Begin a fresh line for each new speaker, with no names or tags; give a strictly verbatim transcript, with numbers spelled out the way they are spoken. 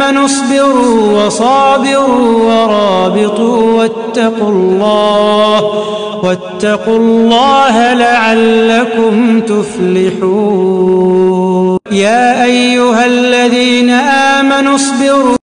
آمنوا اصبروا وصابروا ورابطوا واتقوا الله واتقوا الله لعلكم تفلحون. يا أيها الذين آمنوا اصبروا